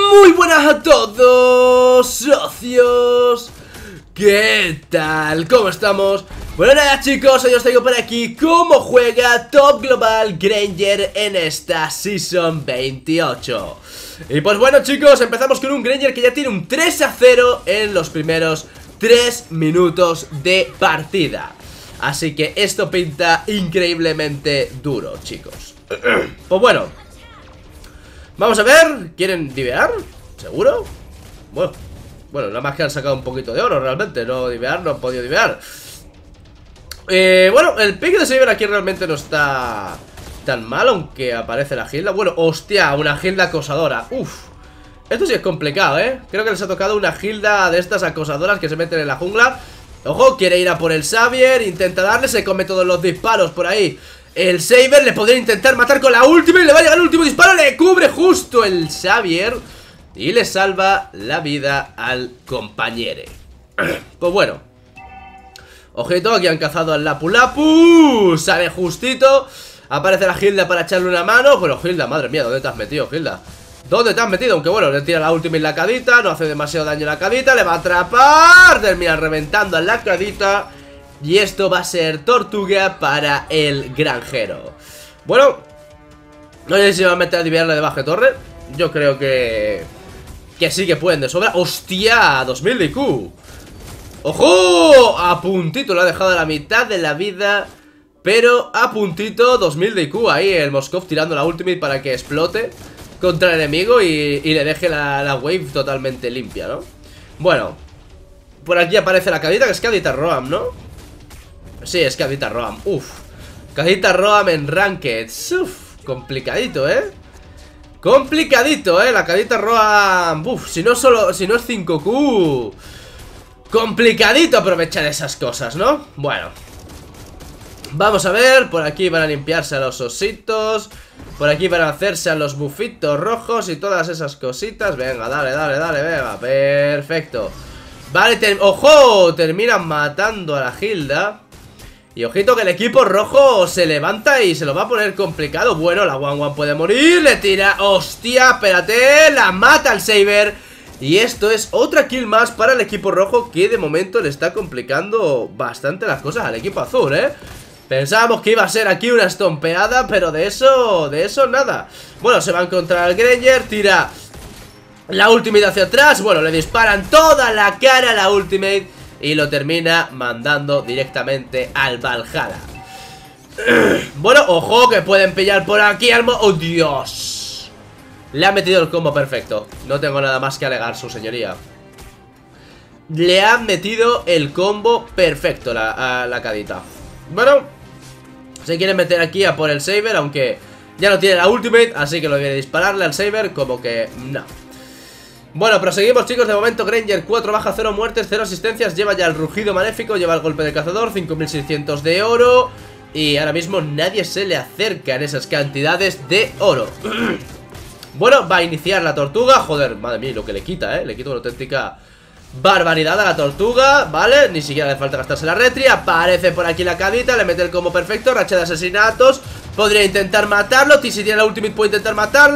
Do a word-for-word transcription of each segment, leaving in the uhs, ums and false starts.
Muy buenas a todos, socios. ¿Qué tal? ¿Cómo estamos? Bueno, nada, chicos, hoy os traigo por aquí cómo juega Top Global Granger en esta Season veintiocho. Y pues bueno, chicos, empezamos con un Granger que ya tiene un tres a cero en los primeros tres minutos de partida. Así que esto pinta increíblemente duro, chicos. Pues bueno, vamos a ver. ¿Quieren divear? ¿Seguro? Bueno, bueno, nada más que han sacado un poquito de oro realmente. No divear, no han podido divear. eh, Bueno, el pick de Saber aquí realmente no está tan mal, aunque aparece la gilda. Bueno, hostia, una gilda acosadora. Uf, esto sí es complicado, eh. Creo que les ha tocado una gilda de estas acosadoras que se meten en la jungla. Ojo, quiere ir a por el Xavier, intenta darle, se come todos los disparos por ahí. El Saber le podría intentar matar con la última y le va a llegar el último disparo, le cubre justo el Xavier y le salva la vida al compañero. Pues bueno, ojito, aquí han cazado al Lapu Lapu, sale justito, aparece la Gilda para echarle una mano. Bueno, Gilda, madre mía, ¿dónde te has metido, Gilda? ¿Dónde te has metido? Aunque bueno, le tira la última y la cadita, no hace demasiado daño la cadita, le va a atrapar, termina reventando a la cadita. Y esto va a ser tortuga para el granjero. Bueno, no sé si va a meter a diviarle de baja torre. Yo creo que Que sí que pueden de sobra. ¡Hostia! dos mil de I Q. ¡Ojo! A puntito, lo ha dejado a la mitad de la vida, pero a puntito, dos mil de I Q. Ahí el Moskov tirando la ultimate para que explote contra el enemigo y, y le deje la, la wave totalmente limpia, ¿no? Bueno, por aquí aparece la cadita, que es cadita Roam, ¿no? Sí, es cadita Roam. Uf, cadita Roam en Ranked. Uf, complicadito, ¿eh? Complicadito, ¿eh? La cadita Roam. Uf, si no solo, si no es cinco Q. Complicadito aprovechar esas cosas, ¿no? Bueno, vamos a ver, por aquí van a limpiarse a los ositos. Por aquí van a hacerse a los bufitos rojos y todas esas cositas. Venga, dale, dale, dale, venga, perfecto. Vale, ter ojo, terminan matando a la Gilda. Y ojito que el equipo rojo se levanta y se lo va a poner complicado. Bueno, la One One puede morir, le tira, hostia, espérate, la mata el Saber. Y esto es otra kill más para el equipo rojo, que de momento le está complicando bastante las cosas al equipo azul, ¿eh? Pensábamos que iba a ser aquí una estompeada, pero de eso, de eso nada. Bueno, se va a encontrar el Granger, tira la ultimate hacia atrás. Bueno, le disparan toda la cara a la ultimate y lo termina mandando directamente al Valhalla. Bueno, ojo, que pueden pillar por aquí al mo... ¡Oh, Dios! Le ha metido el combo perfecto. No tengo nada más que alegar, su señoría. Le han metido el combo perfecto la, a la cadita. Bueno, se quiere meter aquí a por el Saber, aunque ya no tiene la ultimate, así que lo viene a dispararle al Saber, como que no. Bueno, proseguimos, chicos. De momento Granger cuatro bajas, cero muertes, cero asistencias. Lleva ya el rugido maléfico, lleva el golpe de cazador, cinco mil seiscientos de oro. Y ahora mismo nadie se le acerca en esas cantidades de oro. Bueno, va a iniciar la tortuga. Joder, madre mía, lo que le quita, eh. Le quita una auténtica barbaridad a la tortuga, ¿vale? Ni siquiera le falta gastarse la retri. Aparece por aquí la cadita, le mete el combo perfecto, racha de asesinatos. Podría intentar matarlo, si tiene la ultimate puede intentar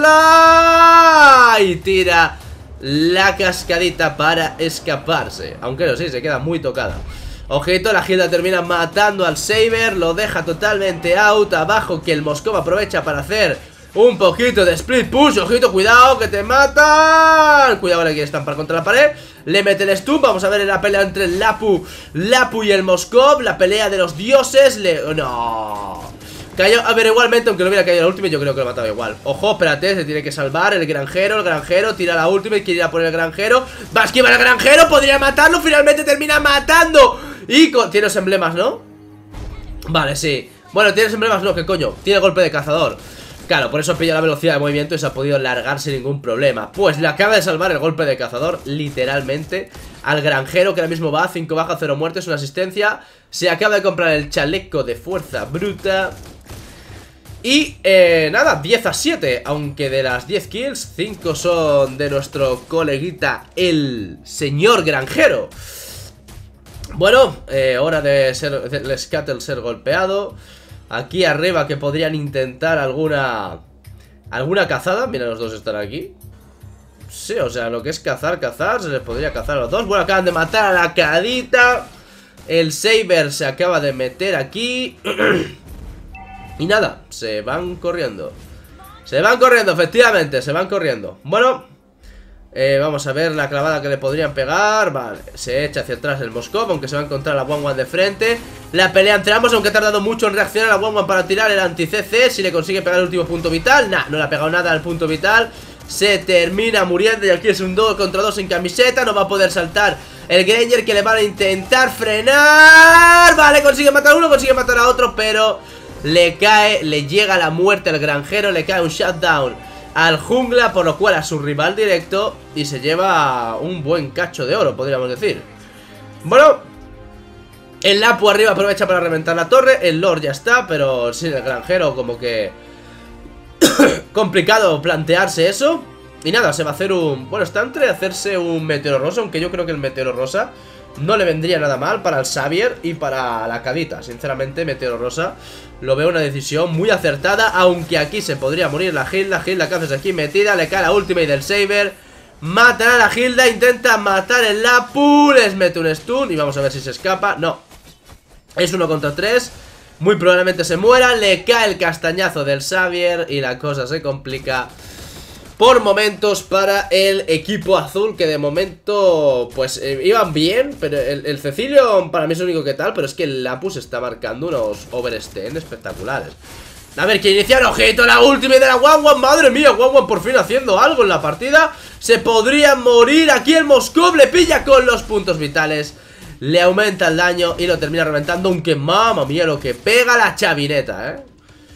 matarla. Y tira la cascadita para escaparse. Aunque no sé, se queda muy tocada. Ojito, la Gilda termina matando al Saber, lo deja totalmente out. Abajo que el Moskov aprovecha para hacer un poquito de split push. Ojito, cuidado que te matan. Cuidado, ahora quiere estampar contra la pared. Le mete el stun, vamos a ver la pelea entre el Lapu Lapu y el Moskov. La pelea de los dioses. Le... no... Cayó, a ver, igualmente, aunque no hubiera caído la ultimate, yo creo que lo mataba igual. Ojo, espérate, se tiene que salvar el granjero. El granjero tira la ultimate, quiere ir a por el granjero. Va a esquivar al granjero, podría matarlo. Finalmente termina matando. Y con... tiene los emblemas, ¿no? Vale, sí. Bueno, tiene los emblemas, no, ¿qué coño? Tiene golpe de cazador. Claro, por eso pilla la velocidad de movimiento y se ha podido largar sin ningún problema. Pues le acaba de salvar el golpe de cazador, literalmente, al granjero, que ahora mismo va a cinco bajas, cero muertes, una asistencia. Se acaba de comprar el chaleco de fuerza bruta. Y, eh, nada, diez a siete. Aunque de las diez kills, cinco son de nuestro coleguita, el señor granjero. Bueno, eh, hora de ser el Scuttle ser golpeado. Aquí arriba que podrían intentar alguna alguna cazada. Mira, los dos están aquí. Sí, o sea, lo que es cazar, cazar, se les podría cazar a los dos. Bueno, acaban de matar a la cadita. El Saber se acaba de meter aquí. Y nada, se van corriendo. Se van corriendo, efectivamente, se van corriendo. Bueno, eh, vamos a ver la clavada que le podrían pegar. Vale, se echa hacia atrás el Moskov, aunque se va a encontrar a la One One de frente. La pelea entre ambos, aunque ha tardado mucho en reaccionar a la One One para tirar el anti-C C. Si le consigue pegar el último punto vital. Nah, no le ha pegado nada al punto vital. Se termina muriendo y aquí es un dos contra dos en camiseta. No va a poder saltar el Granger, que le van a intentar frenar. Vale, consigue matar a uno, consigue matar a otro, pero le cae, le llega la muerte al granjero. Le cae un shutdown al jungla, por lo cual a su rival directo, y se lleva un buen cacho de oro, podríamos decir. Bueno, el Lapu arriba aprovecha para reventar la torre. El Lord ya está, pero sin el granjero como que complicado plantearse eso. Y nada, se va a hacer un... Bueno, está entre hacerse un meteoro rosa, aunque yo creo que el meteoro rosa no le vendría nada mal para el Xavier y para la cadita. Sinceramente, meteoro rosa lo veo una decisión muy acertada, aunque aquí se podría morir la Hilda. Hilda que haces aquí metida, le cae la ultimate del Saber. Matan a la Hilda, intenta matar el Lapu, les mete un stun y vamos a ver si se escapa. No, es uno contra tres. Muy probablemente se muera, le cae el castañazo del Xavier y la cosa se complica por momentos para el equipo azul, que de momento pues eh, iban bien, pero el, el Cecilio para mí es el único que tal, pero es que el Lapus está marcando unos overstén espectaculares. A ver, que iniciar, ojito, la última de la One One, madre mía, One One por fin haciendo algo en la partida. Se podría morir aquí el Moskov, le pilla con los puntos vitales, le aumenta el daño y lo termina reventando, aunque mamma mía lo que pega la chavineta, eh.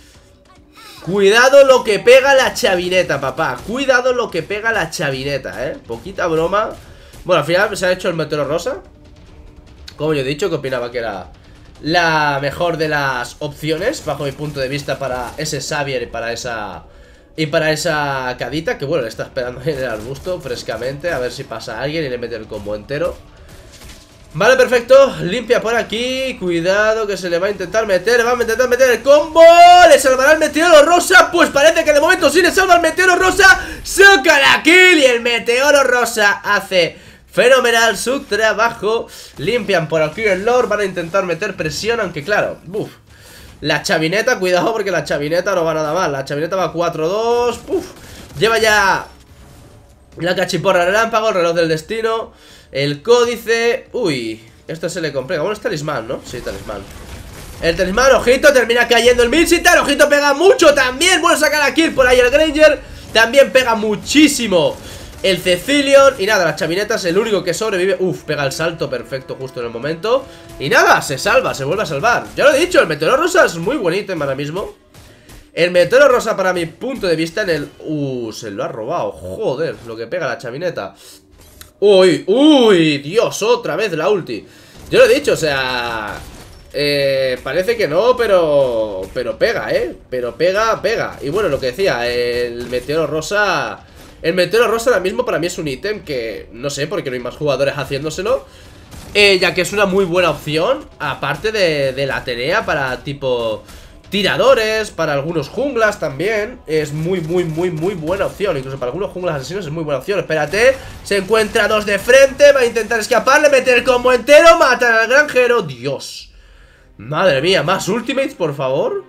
Cuidado lo que pega la chavineta, papá. Cuidado lo que pega la chavineta, eh. Poquita broma. Bueno, al final se ha hecho el meteoro rosa, como yo he dicho, que opinaba que era la mejor de las opciones, bajo mi punto de vista, para ese Xavier y para esa... Y para esa cadita, que bueno, le está esperando en el arbusto frescamente, a ver si pasa alguien y le mete el combo entero. Vale, perfecto, limpia por aquí. Cuidado que se le va a intentar meter. Va a intentar meter el combo. ¿Le salvará el meteoro rosa? Pues parece que de momento sí le salva el meteoro rosa. Saca la kill y el meteoro rosa hace fenomenal su trabajo. Limpian por aquí el Lord. Van a intentar meter presión, aunque claro, uff, la chavineta, cuidado porque la chavineta no va nada mal. La chavineta va cuatro dos. Lleva ya la cachiporra relámpago, el reloj del destino, el códice. Uy, esto se le complica. Bueno, es talismán, ¿no? Sí, talismán. El talismán, ojito, termina cayendo el Milsitar. Ojito, pega mucho también. Bueno, saca la kill por ahí el Granger. También pega muchísimo el Cecilion. Y nada, la chavineta es el único que sobrevive. Uf, pega el salto perfecto justo en el momento. Y nada, se salva, se vuelve a salvar. Ya lo he dicho, el meteoro rosa es muy buen ítem ahora mismo. El meteoro rosa, para mi punto de vista, en el... Uh, se lo ha robado. Joder, lo que pega la chavineta. Uy, uy, Dios, otra vez la ulti. Yo lo he dicho, o sea... Eh, parece que no, pero... Pero pega, ¿eh? Pero pega, pega. Y bueno, lo que decía, el meteoro rosa... El meteoro rosa ahora mismo para mí es un ítem que... No sé por qué no hay más jugadores haciéndoselo, eh, ya que es una muy buena opción. Aparte de, de la Atenea para tipo... tiradores, para algunos junglas también. Es muy, muy, muy, muy buena opción. Incluso para algunos junglas asesinos es muy buena opción. Espérate, se encuentra dos de frente. Va a intentar escapar, le mete el combo entero. Matan al granjero, Dios. Madre mía, más ultimates, por favor.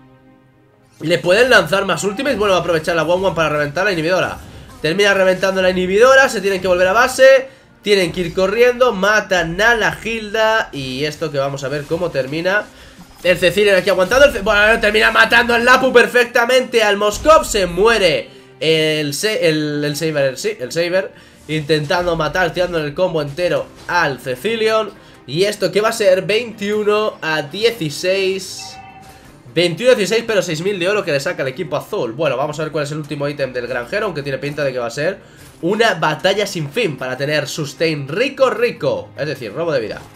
¿Le pueden lanzar más ultimates? Bueno, va a aprovechar la One One para reventar la inhibidora. Termina reventando la inhibidora. Se tienen que volver a base. Tienen que ir corriendo. Matan a la Hilda. Y esto que vamos a ver cómo termina. El Cecilion aquí aguantando, el bueno, termina matando al Lapu perfectamente. Al Moskov, se muere el, el, el Saber, sí, el Saber, intentando matar, tirando el combo entero al Cecilion. Y esto que va a ser veintiuno a dieciséis. veintiuno a dieciséis, pero seis mil de oro que le saca el equipo azul. Bueno, vamos a ver cuál es el último ítem del granjero, aunque tiene pinta de que va a ser una batalla sin fin para tener sustain rico, rico, es decir, robo de vida.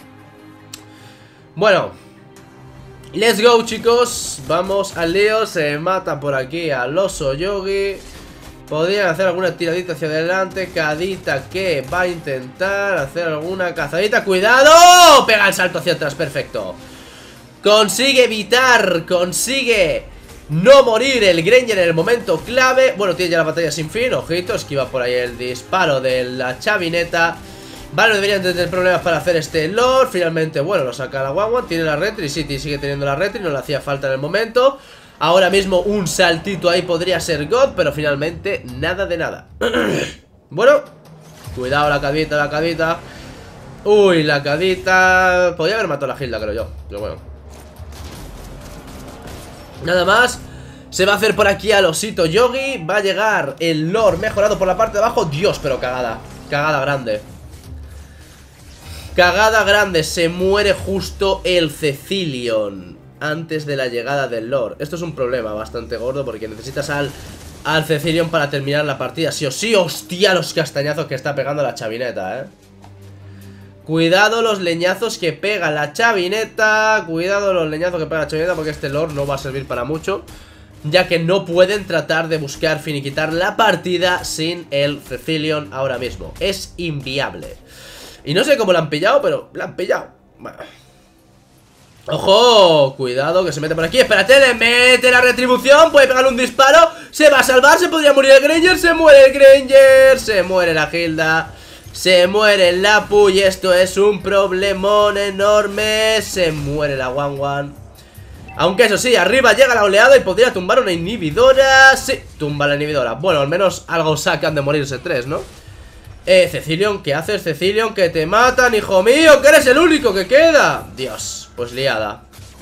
Bueno, let's go, chicos. Vamos al lío. Se mata por aquí al oso Yogi. Podrían hacer alguna tiradita hacia adelante. Cadita que va a intentar hacer alguna cazadita. ¡Cuidado! Pega el salto hacia atrás, perfecto. Consigue evitar, consigue no morir el Granger en el momento clave. Bueno, tiene ya la batalla sin fin, ojito, esquiva por ahí el disparo de la chavineta. Vale, no deberían tener problemas para hacer este Lord. Finalmente, bueno, lo saca la guagua. Tiene la retri, City sigue teniendo la retri, no le hacía falta en el momento. Ahora mismo un saltito ahí podría ser God, pero finalmente nada de nada. Bueno, cuidado la cadita, la cadita. Uy, la cadita. Podría haber matado a la Hilda, creo yo, pero bueno. Nada más. Se va a hacer por aquí al osito Yogi. Va a llegar el Lord mejorado por la parte de abajo. Dios, pero cagada, cagada grande. Cagada grande, se muere justo el Cecilion antes de la llegada del Lord. Esto es un problema bastante gordo porque necesitas al, al Cecilion para terminar la partida, sí o sí. Hostia, los castañazos que está pegando la chavineta, eh. Cuidado los leñazos que pega la chavineta. Cuidado los leñazos que pega la chavineta, porque este Lord no va a servir para mucho, ya que no pueden tratar de buscar finiquitar la partida sin el Cecilion ahora mismo. Es inviable. Y no sé cómo la han pillado, pero la han pillado. Bueno. ¡Ojo! Cuidado, que se mete por aquí. Espérate, le mete la retribución. Puede pegarle un disparo. Se va a salvar, se podría morir el Granger. Se muere el Granger. Se muere la Hilda. Se muere el Lapu. Y esto es un problemón enorme. Se muere la Wan Wan. Aunque eso sí, arriba llega la oleada y podría tumbar una inhibidora. Sí, tumba la inhibidora. Bueno, al menos algo sacan de morirse tres, ¿no? Eh, Cecilion, ¿qué haces, Cecilion? Que te matan, hijo mío, que eres el único que queda. Dios, pues liada.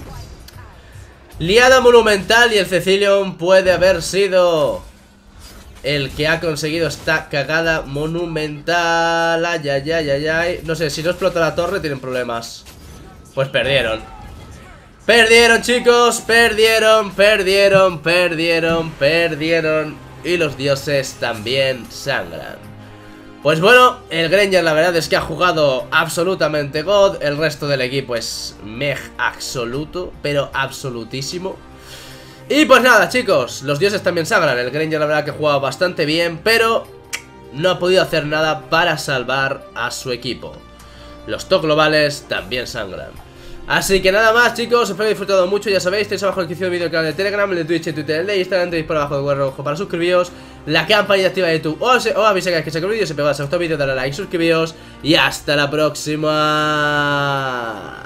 Liada monumental y el Cecilion puede haber sido el que ha conseguido esta cagada monumental. Ay, ay, ay, ay, ay. No sé, si no explota la torre tienen problemas. Pues perdieron. Perdieron, chicos, perdieron, perdieron, perdieron, perdieron. Y los dioses también sangran. Pues bueno, el Granger la verdad es que ha jugado absolutamente God. El resto del equipo es mej absoluto, pero absolutísimo. Y pues nada, chicos, los dioses también sangran. El Granger la verdad que ha jugado bastante bien, pero no ha podido hacer nada para salvar a su equipo. Los top globales también sangran. Así que nada más, chicos, espero que hayáis disfrutado mucho. Ya sabéis, tenéis abajo en la descripción del vídeo el canal de Telegram, el de Twitch, el Twitter, el de Instagram. Tenéis por abajo el cuadro rojo para suscribiros, la campanita activa de YouTube. Os, os aviséis que se acaba el vídeo, se pega a este vídeo, dale a like, suscribiros y hasta la próxima.